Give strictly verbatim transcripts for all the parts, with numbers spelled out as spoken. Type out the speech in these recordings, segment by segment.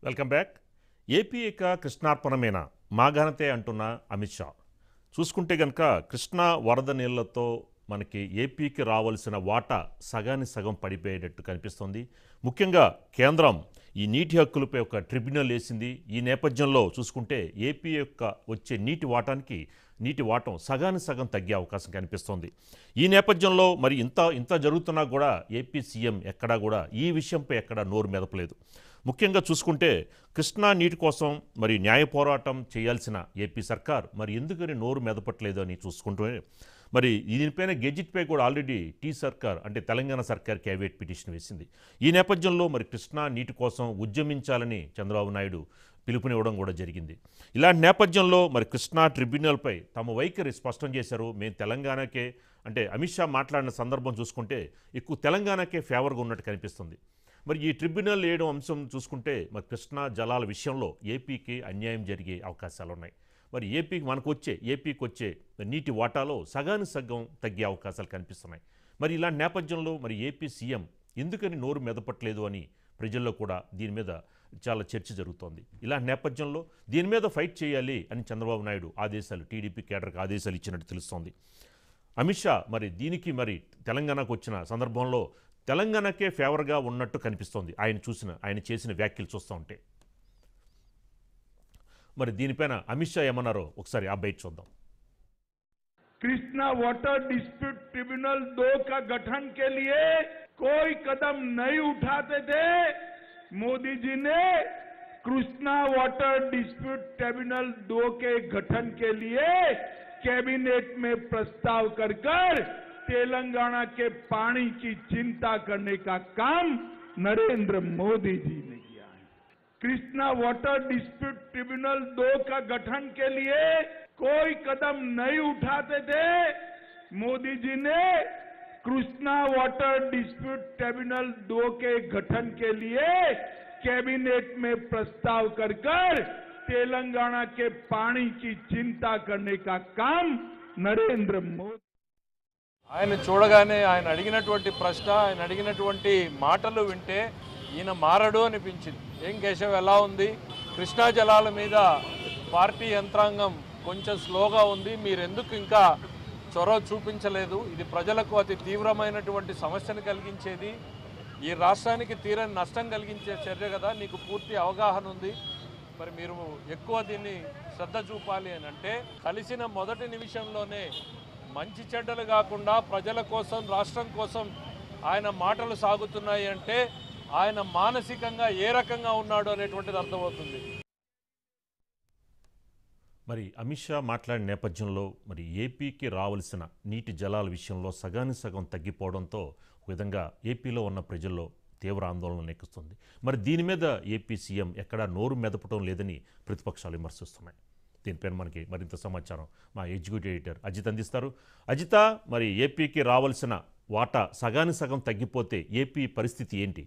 Welcome back. AP ఇక కృష్ణార్పణమేనా మాఘనతే అంటున్న అమిత్ షా. చూసుకుంటే కనుక కృష్ణా వరద నీళ్లతో మనకి ఏపీకి రావాల్సిన వాటా సగాని సగం పడిపోయేటట్టు కనిపిస్తోంది. ముఖ్యంగా కేంద్రం ఈ నీటి హక్కులపై ఒక ట్రిబ్యునల్ వేసింది. ఈ నేపథ్యంలో చూసుకుంటే ఏపీ యొక్క వచ్చే నీటి వాటానికి నీటి వాటం సగాని సగం తగ్గే అవకాశం కనిపిస్తోంది. ఈ నేపథ్యంలో మరి ఇంత ఇంత జరుగుతున్నా కూడా ఏపీ సీఎం ఎక్కడా కూడా ఈ విషయంపై ఎక్కడా నోరు మెదపలేదు. ముఖ్యంగా చూసుకుంటే కృష్ణా నీటి కోసం మరి న్యాయ పోరాటం చేయాల్సిన ఏపీ సర్కార్ మరి ఎందుకని నోరు మెదపట్లేదు అని చూసుకుంటూ మరి దీనిపైన గెజిట్పై కూడా ఆల్రెడీ టీ సర్కార్ అంటే తెలంగాణ సర్కార్ క్యాబినెట్ పిటిషన్ వేసింది. ఈ నేపథ్యంలో మరి కృష్ణా నీటి కోసం ఉద్యమించాలని చంద్రబాబు నాయుడు పిలుపునివ్వడం కూడా జరిగింది. ఇలాంటి నేపథ్యంలో మరి కృష్ణా ట్రిబ్యునల్పై తమ వైఖరి స్పష్టం చేశారు. మేము తెలంగాణకే అంటే అమిత్ షా మాట్లాడిన సందర్భం చూసుకుంటే ఎక్కువ తెలంగాణకే ఫేవర్గా ఉన్నట్టు కనిపిస్తుంది. మరి ఈ ట్రిబ్యునల్ వేయడం అంశం చూసుకుంటే మరి కృష్ణా జలాల విషయంలో ఏపీకి అన్యాయం జరిగే అవకాశాలు ఉన్నాయి. మరి ఏపీకి మనకు వచ్చే ఏపీకి వచ్చే నీటి వాటాలో సగాని సగం తగ్గే అవకాశాలు కనిపిస్తున్నాయి. మరి ఇలాంటి నేపథ్యంలో మరి ఏపీ సీఎం ఎందుకని నోరు మెదపట్లేదు అని ప్రజల్లో కూడా దీని మీద చాలా చర్చ జరుగుతోంది. ఇలాంటి నేపథ్యంలో దీని మీద ఫైట్ చేయాలి అని చంద్రబాబు నాయుడు ఆదేశాలు టీడీపీ కేడర్కి ఆదేశాలు ఇచ్చినట్టు తెలుస్తోంది. అమిత్ షా మరి దీనికి మరి తెలంగాణకు వచ్చిన సందర్భంలో తెలంగాణకే ఫేవర్గా ఉన్నట్టు కనిపిస్తోంది. ఆయన చూసిన ఆయన చేసిన వ్యాఖ్యలు చూస్తూ ఉంటే మరి దీనిపైన అమిత్ షా ఏమన్నారో ఒకసారి ఆ బయట చూద్దాం. कृष्णा वाटर डिस्प्यूट ट्रिब्यूनल दो का गठन के लिए कोई कदम नहीं उठाते थे. मोदी जी ने कृष्णा वाटर डिस्प्यूट ट्रिब्यूनल दो के गठन के लिए कैबिनेट में प्रस्ताव कर कर तेलंगाना के पानी की चिंता करने का काम नरेंद्र मोदी जी ने किया है. कृष्णा वाटर डिस्प्यूट ट्रिब्यूनल दो का गठन के लिए कोई कदम नहीं उठाते थे. मोदी जी ने कृष्णा वाटर डिस्प्यूट ट्रिब्यूनल दो के गठन के लिए कैबिनेट में प्रस्ताव कर कर तेलंगाना के पानी की चिंता करने का काम नरेंद्र मोदी. ఆయన చూడగానే ఆయన అడిగినటువంటి ప్రశ్న ఆయన అడిగినటువంటి మాటలు వింటే ఈయన మారడు అనిపించింది. ఏం కేశవ్ ఎలా ఉంది? కృష్ణా జలాల మీద పార్టీ యంత్రాంగం కొంచెం స్లోగా ఉంది, మీరెందుకు ఇంకా చొరవ చూపించలేదు? ఇది ప్రజలకు అతి తీవ్రమైనటువంటి సమస్యను కలిగించేది, ఈ రాష్ట్రానికి తీరని నష్టం కలిగించే చర్య కదా, నీకు పూర్తి అవగాహన ఉంది, మరి మీరు ఎక్కువ దీన్ని శ్రద్ధ చూపాలి అని అంటే కలిసిన మొదటి నిమిషంలోనే మంచి చెడ్డలు కాకుండా ప్రజల కోసం రాష్ట్రం కోసం ఆయన మాటలు సాగుతున్నాయి అంటే ఆయన మానసికంగా ఏ రకంగా ఉన్నాడు అనేటువంటిది అర్థమవుతుంది. మరి అమిత్ షా మాట్లాడిన నేపథ్యంలో మరి ఏపీకి రావాల్సిన నీటి జలాల విషయంలో సగాని సగం తగ్గిపోవడంతో ఒక విధంగా ఏపీలో ఉన్న ప్రజల్లో తీవ్ర ఆందోళన నెక్కుస్తుంది. మరి దీని మీద ఏపీ సీఎం ఎక్కడా నోరు మెదపడం లేదని ప్రతిపక్షాలు విమర్శిస్తున్నాయి. దీనిపైన మనకి మరింత సమాచారం మా ఎగ్జిక్యూటివ్ ఎడిటర్ అజిత్ అందిస్తారు. అజిత, మరి ఏపీకి రావాల్సిన వాటా సగాని సగం తగ్గిపోతే ఏపీ పరిస్థితి ఏంటి?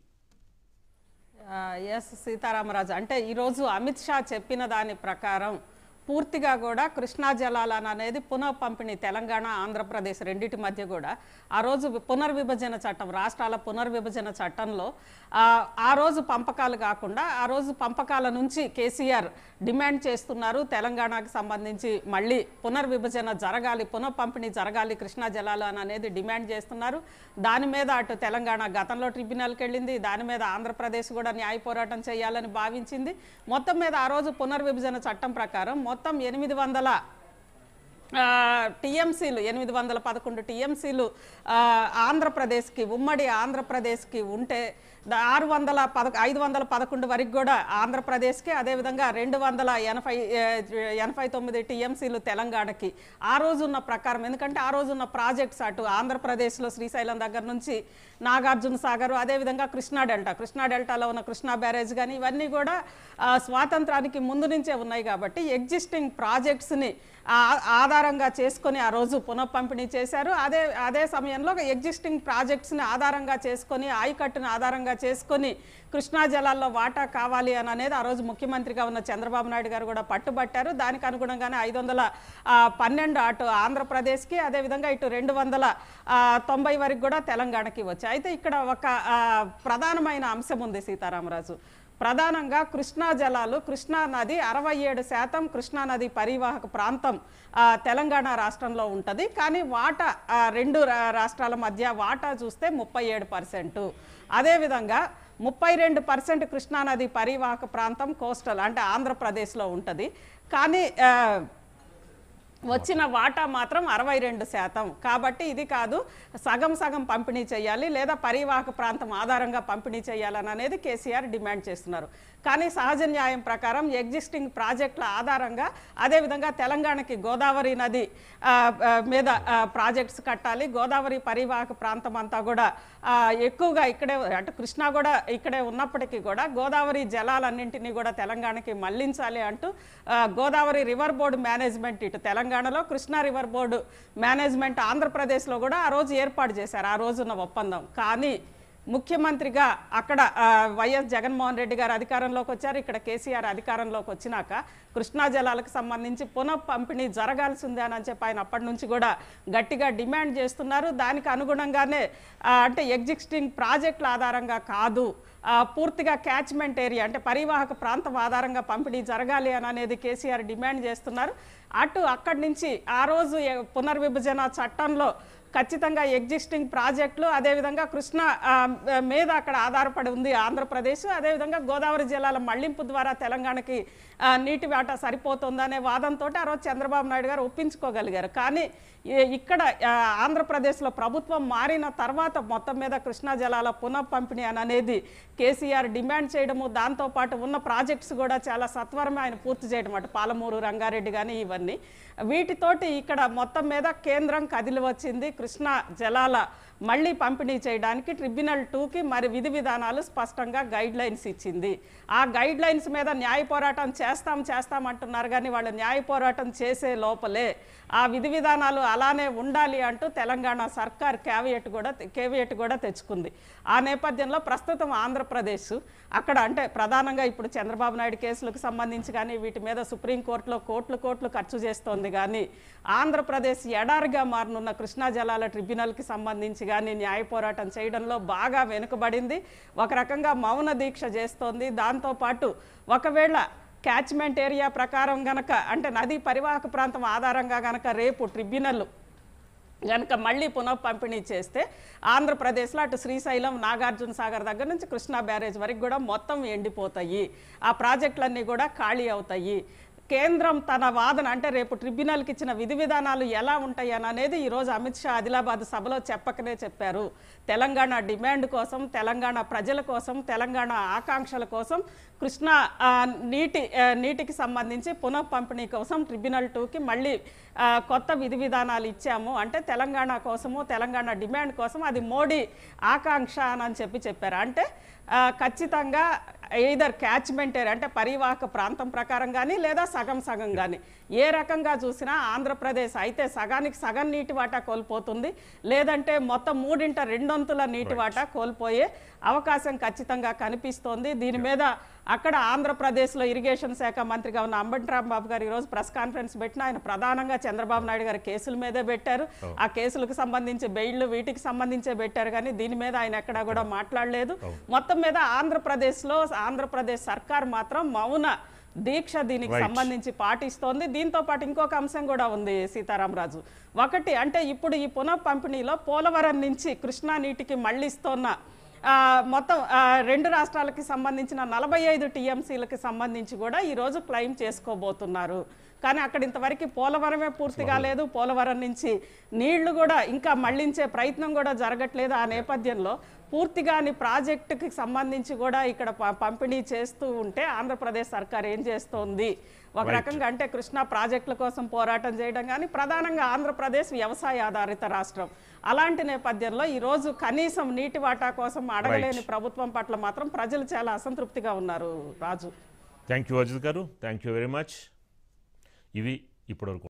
ఎస్ సీతారామరాజు, అంటే ఈరోజు అమిత్ షా చెప్పిన దాని ప్రకారం పూర్తిగా కూడా కృష్ణా జలాలను అనేది పునః పంపిణీ తెలంగాణ ఆంధ్రప్రదేశ్ రెండింటి మధ్య కూడా ఆ రోజు పునర్విభజన చట్టం రాష్ట్రాల పునర్విభజన చట్టంలో ఆ రోజు పంపకాలు కాకుండా ఆ రోజు పంపకాల నుంచి కేసీఆర్ డిమాండ్ చేస్తున్నారు. తెలంగాణకు సంబంధించి మళ్ళీ పునర్విభజన జరగాలి, పునః పంపిణీ జరగాలి కృష్ణా జలాలు అని అనేది డిమాండ్ చేస్తున్నారు. దాని మీద అటు తెలంగాణ గతంలో ట్రిబ్యునల్కి వెళ్ళింది, దాని మీద ఆంధ్రప్రదేశ్ కూడా న్యాయ పోరాటం చేయాలని భావించింది. మొత్తం మీద ఆ రోజు పునర్విభజన చట్టం ప్రకారం మొత్తం ఎనిమిది వందల టీఎంసీలు ఎనిమిది వందల పదకొండు టీఎంసీలు ఆంధ్రప్రదేశ్కి ఉమ్మడి ఆంధ్రప్రదేశ్కి ఉంటే ఆరు వందల పద ఐదు వందల పదకొండు వరకు కూడా ఆంధ్రప్రదేశ్కి, అదేవిధంగా రెండు వందల ఎనభై ఎనభై తొమ్మిది టీఎంసీలు తెలంగాణకి ఆ రోజున్న ప్రకారం. ఎందుకంటే ఆ రోజున్న ప్రాజెక్ట్స్ అటు ఆంధ్రప్రదేశ్లో శ్రీశైలం దగ్గర నుంచి నాగార్జున సాగర్, అదేవిధంగా కృష్ణా డెల్టా కృష్ణా డెల్టాలో ఉన్న కృష్ణా బ్యారేజ్ కానీ ఇవన్నీ కూడా స్వాతంత్రానికి ముందు నుంచే ఉన్నాయి కాబట్టి ఎగ్జిస్టింగ్ ప్రాజెక్ట్స్ని ఆధారంగా చేసుకొని ఆ రోజు పునః పంపిణీ చేశారు. అదే అదే సమయంలో ఎగ్జిస్టింగ్ ప్రాజెక్ట్స్ని ఆధారంగా చేసుకొని ఆయకట్టును ఆధారంగా చేసుకొని కృష్ణా జలాల్లో వాటా కావాలి అని అనేది ఆ రోజు ముఖ్యమంత్రిగా ఉన్న చంద్రబాబు నాయుడు గారు కూడా పట్టుబట్టారు. దానికి అనుగుణంగానే ఐదు వందల పన్నెండు అటు ఆంధ్రప్రదేశ్కి, అదేవిధంగా ఇటు రెండు వందల తొంభై వరకు కూడా తెలంగాణకి వచ్చాయి. అయితే ఇక్కడ ఒక ప్రధానమైన అంశం ఉంది సీతారామరాజు. ప్రధానంగా కృష్ణా జలాలు, కృష్ణా నది అరవై ఏడు శాతం కృష్ణా నది పరివాహక ప్రాంతం తెలంగాణ రాష్ట్రంలో ఉంటుంది. కానీ వాటా రెండు రాష్ట్రాల మధ్య వాటా చూస్తే ముప్పై ఏడు పర్సెంటు. అదేవిధంగా ముప్పై రెండు పర్సెంట్ కృష్ణానది పరివాహక ప్రాంతం కోస్టల్ అంటే ఆంధ్రప్రదేశ్లో ఉంటుంది. కానీ వచ్చిన వాటా మాత్రం అరవై రెండు శాతం. కాబట్టి ఇది కాదు, సగం సగం పంపిణీ చేయాలి లేదా పరివాహక ప్రాంతం ఆధారంగా పంపిణీ చేయాలని అనేది కేసీఆర్ డిమాండ్ చేస్తున్నారు. కానీ సహజ న్యాయం ప్రకారం ఎగ్జిస్టింగ్ ప్రాజెక్టుల ఆధారంగా అదేవిధంగా తెలంగాణకి గోదావరి నది మీద ప్రాజెక్ట్స్ కట్టాలి. గోదావరి పరివాహక ప్రాంతం అంతా కూడా ఎక్కువగా ఇక్కడే అంటే కృష్ణా కూడా ఇక్కడే ఉన్నప్పటికీ కూడా గోదావరి జలాలన్నింటినీ కూడా తెలంగాణకి మళ్లించాలి అంటూ గోదావరి రివర్ బోర్డు మేనేజ్మెంట్ ఇటు తెలంగాణలో, కృష్ణా రివర్ బోర్డు మేనేజ్మెంట్ ఆంధ్రప్రదేశ్లో కూడా ఆ రోజు ఏర్పాటు చేశారు ఆ రోజున్న ఒప్పందం. కానీ ముఖ్యమంత్రిగా అక్కడ వైఎస్ జగన్మోహన్ రెడ్డి గారు అధికారంలోకి వచ్చారు, ఇక్కడ కేసీఆర్ అధికారంలోకి వచ్చినాక కృష్ణా జలాలకు సంబంధించి పునః పంపిణీ జరగాల్సిందే అని చెప్పి ఆయన అప్పటి నుంచి కూడా గట్టిగా డిమాండ్ చేస్తున్నారు. దానికి అనుగుణంగానే అంటే ఎగ్జిస్టింగ్ ప్రాజెక్టుల ఆధారంగా కాదు, పూర్తిగా క్యాచ్మెంట్ ఏరియా అంటే పరివాహక ప్రాంతం ఆధారంగా పంపిణీ జరగాలి అని అనేది కేసీఆర్ డిమాండ్ చేస్తున్నారు. అటు అక్కడి నుంచి ఆ రోజు పునర్విభజన చట్టంలో ఖచ్చితంగా ఎగ్జిస్టింగ్ ప్రాజెక్టులు అదేవిధంగా కృష్ణ మీద అక్కడ ఆధారపడి ఉంది ఆంధ్రప్రదేశ్, అదేవిధంగా గోదావరి జలాల మళ్లింపు ద్వారా తెలంగాణకి నీటి వాటా సరిపోతుందనే వాదంతో ఆ రోజు చంద్రబాబు నాయుడు గారు ఒప్పించుకోగలిగారు. కానీ ఇక్కడ ఆంధ్రప్రదేశ్లో ప్రభుత్వం మారిన తర్వాత మొత్తం మీద కృష్ణా జలాల పునః పంపిణీ అనేది కేసీఆర్ డిమాండ్ చేయడము, దాంతోపాటు ఉన్న ప్రాజెక్ట్స్ కూడా చాలా సత్వరమే ఆయన పూర్తి చేయడం అటు పాలమూరు, రంగారెడ్డి కానీ ఇవన్నీ వీటితోటి ఇక్కడ మొత్తం మీద కేంద్రం కదిలి వచ్చింది. కృష్ణా జలాల మళ్ళీ పంపిణీ చేయడానికి ట్రిబ్యునల్ టూకి మరి విధి విధానాలు స్పష్టంగా గైడ్ లైన్స్ ఇచ్చింది. ఆ గైడ్ లైన్స్ మీద న్యాయ పోరాటం చేస్తాం చేస్తాం అంటున్నారు కానీ వాళ్ళు న్యాయ పోరాటం చేసే లోపలే ఆ విధి విధానాలు అలానే ఉండాలి అంటూ తెలంగాణ సర్కార్ కేవియట్ కూడా కేవియట్ కూడా తెచ్చుకుంది. ఆ నేపథ్యంలో ప్రస్తుతం ఆంధ్రప్రదేశ్ అక్కడ అంటే ప్రధానంగా ఇప్పుడు చంద్రబాబు నాయుడు కేసులకు సంబంధించి కానీ వీటి మీద సుప్రీంకోర్టులో కోట్లు కోట్లు ఖర్చు చేస్తోంది. కానీ ఆంధ్రప్రదేశ్ ఎడారిగా మారనున్న కృష్ణా జలాల ట్రిబ్యునల్కి సంబంధించి కానీ న్యాయ పోరాటం చేయడంలో బాగా వెనుకబడింది, ఒక రకంగా మౌన దీక్ష చేస్తోంది. దాంతోపాటు ఒకవేళ క్యాచ్మెంట్ ఏరియా ప్రకారం గనక అంటే నదీ పరివాహక ప్రాంతం ఆధారంగా గనక రేపు ట్రిబ్యునల్ గనక మళ్ళీ పునః పంపిణీ చేస్తే ఆంధ్రప్రదేశ్లో అటు శ్రీశైలం, నాగార్జున సాగర్ దగ్గర నుంచి కృష్ణా బ్యారేజ్ వరకు కూడా మొత్తం ఎండిపోతాయి, ఆ ప్రాజెక్టులన్నీ కూడా ఖాళీ అవుతాయి. కేంద్రం తన వాదన అంటే రేపు ట్రిబ్యునల్కి ఇచ్చిన విధి విధానాలు ఎలా ఉంటాయి అని అనేది ఈరోజు అమిత్ షా ఆదిలాబాద్ సభలో చెప్పకనే చెప్పారు. తెలంగాణ డిమాండ్ కోసం, తెలంగాణ ప్రజల కోసం, తెలంగాణ ఆకాంక్షల కోసం కృష్ణా నీటి నీటికి సంబంధించి పునః పంపిణీ కోసం ట్రిబ్యునల్ టూకి మళ్ళీ కొత్త విధి విధానాలు ఇచ్చాము అంటే తెలంగాణ కోసము, తెలంగాణ డిమాండ్ కోసం, అది మోడీ ఆకాంక్ష అని చెప్పి చెప్పారు. అంటే ఖచ్చితంగా ఎయిదర్ క్యాచ్మెంట్ ఏరియా అంటే పరివాహక ప్రాంతం ప్రకారం కానీ లేదా సగం సగం కానీ ఏ రకంగా చూసినా ఆంధ్రప్రదేశ్ అయితే సగానికి సగం నీటి వాటా కోల్పోతుంది, లేదంటే మొత్తం మూడింట రెండొంతుల నీటి వాటా కోల్పోయే అవకాశం ఖచ్చితంగా కనిపిస్తోంది. దీని మీద అక్కడ ఆంధ్రప్రదేశ్లో ఇరిగేషన్ శాఖ మంత్రిగా ఉన్న అంబటి రాంబాబు గారు ఈరోజు ప్రెస్ కాన్ఫరెన్స్ పెట్టిన ఆయన ప్రధానంగా చంద్రబాబు నాయుడు గారి కేసుల మీదే పెట్టారు. ఆ కేసులకు సంబంధించి బెయిళ్లు వీటికి సంబంధించే పెట్టారు కానీ దీని మీద ఆయన ఎక్కడా కూడా మాట్లాడలేదు. మొత్తం మీద ఆంధ్రప్రదేశ్లో ఆంధ్రప్రదేశ్ సర్కార్ మాత్రం మౌన దీక్ష దీనికి సంబంధించి పాటిస్తోంది. దీంతో పాటు ఇంకొక అంశం కూడా ఉంది సీతారామరాజు. ఒకటి అంటే ఇప్పుడు ఈ పునః పంపిణీలో పోలవరం నుంచి కృష్ణా నీటికి మళ్లిస్తోన్న మొత్తం రెండు రాష్ట్రాలకి సంబంధించిన నలభై ఐదు టీఎంసీలకి సంబంధించి కూడా ఈరోజు క్లెయిమ్ చేసుకోబోతున్నారు. కానీ అక్కడ ఇంతవరకు పోలవరమే పూర్తి కాలేదు, పోలవరం నుంచి నీళ్లు కూడా ఇంకా మళ్లించే ప్రయత్నం కూడా జరగట్లేదు. ఆ నేపథ్యంలో పూర్తిగాని ప్రాజెక్టుకి సంబంధించి కూడా ఇక్కడ పంపిణీ చేస్తూ ఉంటే ఆంధ్రప్రదేశ్ సర్కార్ ఏం చేస్తోంది? ఒక రకంగా అంటే కృష్ణా ప్రాజెక్టుల కోసం పోరాటం చేయడం కానీ ప్రధానంగా ఆంధ్రప్రదేశ్ వ్యవసాయ ఆధారిత రాష్ట్రం. అలాంటి నేపథ్యంలో ఈరోజు కనీసం నీటి వాటా కోసం అడగలేని ప్రభుత్వం పట్ల మాత్రం ప్రజలు చాలా అసంతృప్తిగా ఉన్నారు. రాజు, థ్యాంక్ యూ అజిత్ గారు, థ్యాంక్ యూ వెరీ మచ్. ఇవి ఇప్పటివరకు